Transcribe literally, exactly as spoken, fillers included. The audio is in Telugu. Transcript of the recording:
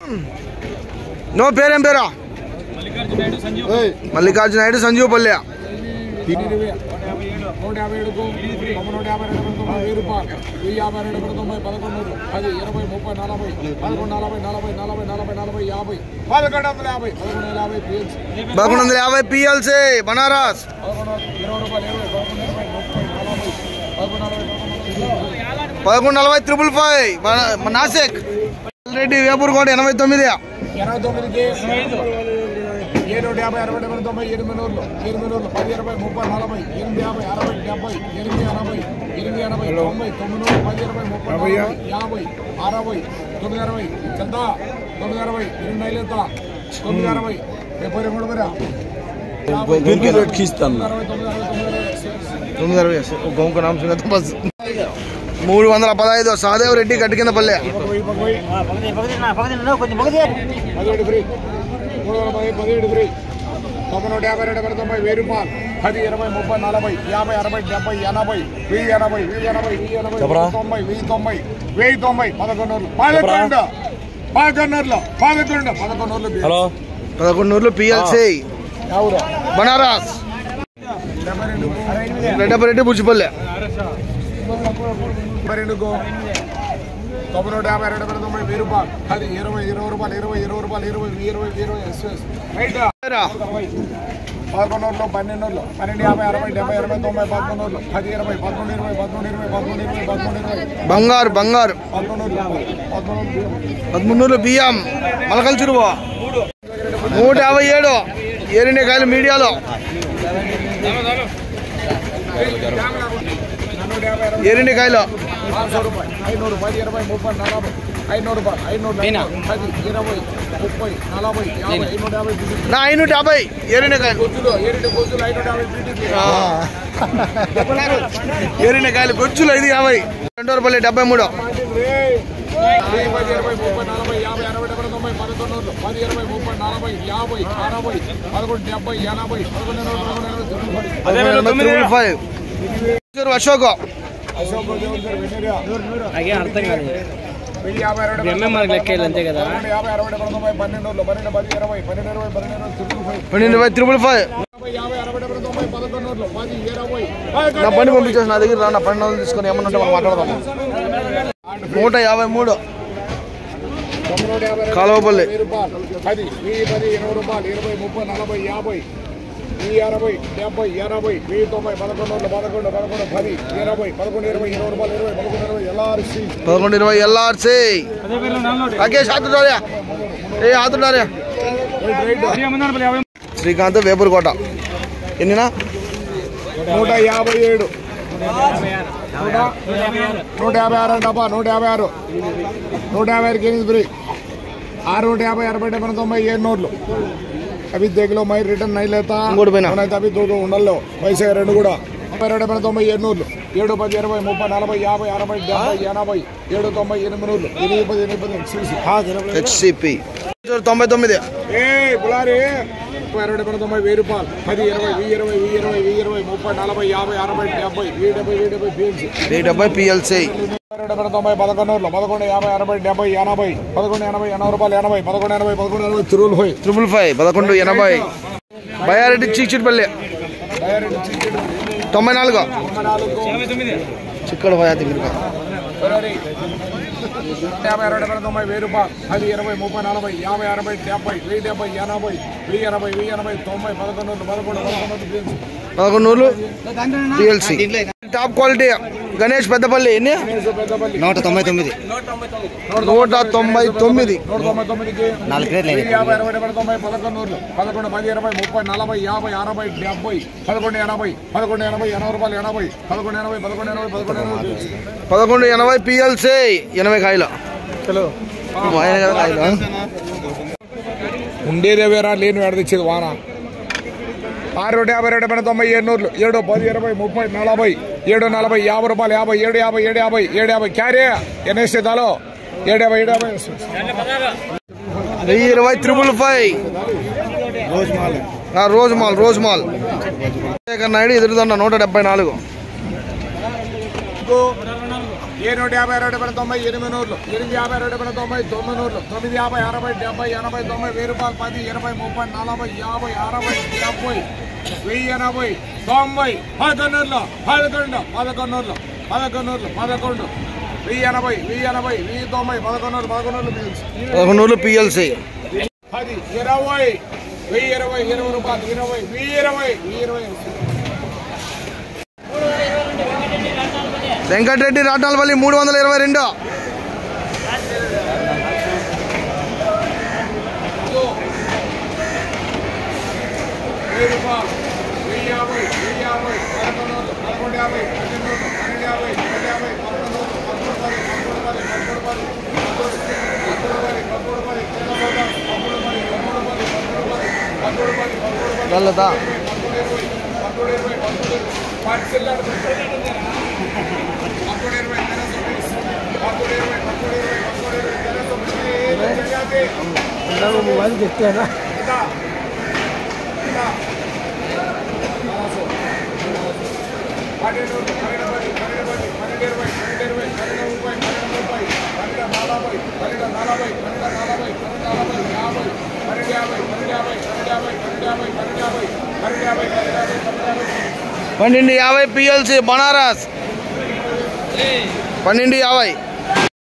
నో పేరేం పేరా? మల్లికార్జున నాయుడు సంజీవ్ పల్లె. నూట యాభై ఏడుకు నూట యాభై రెండు తొంభై వెయ్యి రూపాయలు వెయ్యి యాభై రెండు తొంభై పదకొండు పది ఇరవై ముప్పై నలభై పదకొండు నలభై నలభై నలభై నలభై నలభై యాభై పదకొండు వందల యాభై పదకొండు వందల యాభై పిఎల్సీ పదకొండు వందల యాభై పిఎల్సీ బనారస్ ఇరవై రూపాయలు ఇరవై పదకొండు ఇరవై ముప్పై నలభై పదకొండు నలభై పదకొండు నలభై త్రిపుల్ ఫైవ్ నాసిక్ రెడ్డి వేపూర్కోట ఎనభై తొమ్మిది ఎనభై తొమ్మిదికి ఏడు యాభై అరవై డెబ్బై తొంభై ఎనిమిది నూరులు ఎనిమిది నూరులు పది ఇరవై ముప్పై నలభై ఎనిమిది యాభై అరవై డెబ్బై ఎనిమిది ఎనభై ఎనిమిది ఎనభై తొంభై తొమ్మిది నూరు పది ఇరవై ముప్పై యాభై అరవై తొమ్మిది అరవై చెంత తొమ్మిది అరవై ఎనిమిది ఐదు తొమ్మిది అరవై డెబ్బై రెండు తొమ్మిది అరవై మూడు వందల పదహైదు సహదేవ్ రెడ్డి గట్టి కింద పల్లె మూడు వందల పది పదిహేడు ఫ్రీ తొమ్మిది నూట యాభై రెండు తొంభై వెయ్యి రూపాయలు పది ఇరవై ముప్పై నలభై యాభై అరవై డెబ్బై ఎనభై వెయ్యి ఎనభై వెయ్యి ఎనభై వెయ్యి ఎనభై తొంభై వెయ్యి తొంభై వెయ్యి తొంభై పదకొండు పదకొండు పదకొండు పదకొండు పదకొండు పదకొండు పిఎల్సీ బనారస్ డెబ్బై రెడ్డి బుచ్చిపల్లె రెండుకు తొమ్మిది నూట యాభై రెండు తొంభై వెయ్యి రూపాయలు అది ఇరవై ఇరవై రూపాయలు ఇరవై ఇరవై రూపాయలు ఇరవై ఇరవై ఇరవై ఎస్ఎస్ పదకొండు పన్నెండు పన్నెండు యాభై అరవై డెబ్బై ఇరవై తొంభై పదకొండు పది ఇరవై పదకొండు ఇరవై పదకొండు ఇరవై పదకొండు ఇరవై పదకొండు ఇరవై బంగారు బంగారు పదమూడు బియ్యం మలకల్ చెరువు నూట యాభై ఏడు ఏరిండే కాయలు మీడియాలో ఏరిండే కాయలు ఐనూరు పది ఇరవై ముప్పై నలభై ఐనూరు రూపాయలు ఐనూరు పది ఇరవై ముప్పై నలభై యాభై ఐనూట యాభై నా ఐనూట యాభై ఏరిండే కాయలు గొచ్చులు ఏరింటి గొచ్చులు ఐనూట యాభై ఏరిండే కాయలు గొచ్చులు ఐదు యాభై రెండు రూపాయలు డెబ్బై మూడు పది ఇరవై ముప్పై నలభై యాభై అరవై డెబ్బై తొంభై పదకొండు పది ఇరవై ముప్పై నలభై యాభై అరవై పదకొండు డెబ్బై ఎనభై పదకొండు ఫైవ్ అశోక్ అశోక్ అర్థం కాదు వెయ్యి యాభై అరవై మనకి లెక్క అంతే కదా యాభై అరవై డెబ్బై తొంభై పన్నెండు పన్నెండు పది ఇరవై పన్నెండు ఇరవై పన్నెండు పన్నెండు ఇరవై త్రిపుల్ ఫైవ్ యాభై అరవై డెబ్బై తొంభై పదకొండు పది ఇరవై నా బండి పంపించేసి నా దగ్గర నా పన్నెండు వందలు తీసుకొని ఏమన్నా ఉంటే మనం మాట్లాడదాం. నూట యాభై మూడు కాలువపల్లి పది వెయ్యి పది ఇరవై రూపాయలు ఇరవై ముప్పై నలభై యాభై వెయ్యి అరవై డెబ్బై ఎనభై వెయ్యి తొంభై పదకొండు పదకొండు పదకొండు పది ఇరవై పదకొండు ఇరవై ఇరవై రూపాయలు ఇరవై పదకొండు ఇరవై ఎల్ఆర్సి పదకొండు ఇరవై ఎల్ఆర్సి రాకేష్ ఆతుడారే ఏ ఆతుడారే శ్రీకాంత్ వేపూర్కోట ఎన్నినా నూట యాభై ఏడు నూట యాభై ఆరు డబ్బా నూట యాభై ఆరు నూట యాభై ఆరు కేజీ ఫ్రీ ఆరు నూట యాభై అరవై డెబ్బై తొంభై ఏడు నోట్లు అవి దగ్గర మై రిటర్న్ నై లేతా అవి దూదు ఉండల్లో పైసా రెండు కూడా ముప్పై రెండు డెబ్బై తొంభై ఏడు నూర్లు ఏడు పది ఇరవై ముప్పై నలభై యాభై అరవై డెబ్బై ఎనభై ఏడు తొంభై ఎనిమిది నూర్లు ఎనిమిది పది ఎనిమిది హెచ్సిపి తొంభై తొమ్మిది ఏ గులారి ముప్పై అరవై డెబ్బై తొంభై వెయ్యి రూపాయలు పది ఇరవై వెయ్యి ఇరవై వెయ్యి ఇరవై వెయ్యి ఇరవై ముప్పై నలభై యాభై అరవై డెబ్బై వెయ్యి డెబ్బై వెయ్యి డెబ్బై పిఎల్సీ వెయ్యి డెబ్బై పిఎల్సీ డెబ్బై తొంభై పదకొండు పదకొండు యాభై అరవై డెబ్బై ఎనభై పదకొండు ఎనభై ఎనభై రూపాయలు ఎనభై పదకొండు ఎనభై పదకొండు ఎనభై త్రిబుల్ ఫైవ్ త్రిబుల్ ఫైవ్ పదకొండు ఎనభై బయారెడ్డి చీచిట్పల్లి తొంభై నాలుగు చిక్కడ పోయా యాభై అరవై డెబ్బై తొంభై వెయ్యి రూపాయలు పది ఇరవై ముప్పై నలభై యాభై అరవై డెబ్బై వెయ్యి డెబ్బై ఎనభై వెయ్యి ఎనభై వెయ్యి ఎనభై తొంభై పదకొండు పదకొండు పదకొండు పదకొండు PLC top quality Ganesh Peddapalli ఎన్ని నూట తొంభై తొమ్మిది నూట తొంభై తొమ్మిది యాభై అరవై డెబ్బై తొంభై పదకొండు పదకొండు పది ఇరవై ముప్పై నలభై యాభై అరవై డెబ్బై పదకొండు ఎనభై పదకొండు ఎనభై ఎనభై రూపాయలు ఎనభై పదకొండు ఎనభై పదకొండు ఎనభై పదకొండు ఎనభై పదకొండు ఎనభై పిఎల్సీ ఎనభై కాయలు ఉండేదే వేరా లేని వేడ తెచ్చేది వాన ఆరు నూట యాభై రెండు తొంభై ఏడు నూర్లు ఏడు పది ఇరవై ముప్పై నలభై ఏడు నలభై యాభై రూపాయలు యాభై ఏడు యాభై ఏడు యాభై ఏడు యాభై క్యారీ ఎన్ఎస్టీ దాలో ఏడు యాభై ఏడు యాభై వెయ్యి ఇరవై triple five rose mall rose mall Naidu ఎదురుదన్న నూట డెబ్బై నాలుగు ఏ నూట యాభై రెండు వేల తొంభై ఎనిమిది నూరులు ఎనిమిది యాభై రెండు వేల తొంభై తొమ్మిది నూరులు తొమ్మిది యాభై అరవై డెబ్బై ఎనభై తొంభై వెయ్యి రూపాయలు పది ఇరవై ముప్పై నలభై యాభై అరవై డెబ్బై వెయ్యి ఎనభై తొంభై పదకొండులో పదకొండు పదకొండులో పదకొండులో పదకొండు వెయ్యి ఎనభై వెయ్యి ఎనభై వెయ్యి తొంభై పదకొండు పదకొండు పదకొండు పిఎల్సి పది ఇరవై వెయ్యి ఇరవై ఇరవై రూపాయలు ఇరవై వెయ్యి ఇరవై వెయ్యి ఇరవై వెంకటరెడ్డి రాట్నాలపల్లి మూడు వందల ఇరవై రెండు వెయ్యి రూపాయలు వెయ్యి యాభై వెయ్యి యాభై పదకొండు పదకొండు యాభై పన్నెండు పన్నెండు యాభై పన్నెండు యాభై పదకొండు పదకొండు పది పదకొండు పది పదకొండు పది పదకొండు పది పదకొండు పది పదకొండు పది పదకొండు పది పదకొండు పది పదకొండు పది పదకొండు పది పదకొండు ఇరవై పదకొండు ఇరవై పదకొండు పార్సిల్లర్ పదకొండు ఇరవై పదకొండు ఇరవై పదకొండు ఇరవై పదకొండు ఇరవై मोबाइल देखते हैं ना పన్నెండు పన్నెండు పది పన్నెండు పది పన్నెండు ఇరవై పన్నెండు ఇరవై పన్నెండు ముప్పై పన్నెండు ముప్పై పన్నెండు నలభై పన్నెండు నలభై పన్నెండు నలభై పన్నెండు నలభై యాభై పన్నెండు యాభై పన్నెండు యాభై పన్నెండు యాభై పన్నెండు యాభై పన్నెండు యాభై పన్నెండు యాభై పన్నెండు యాభై పన్నెండు యాభై పిఎల్సి బనారస్ పన్నెండు యాభై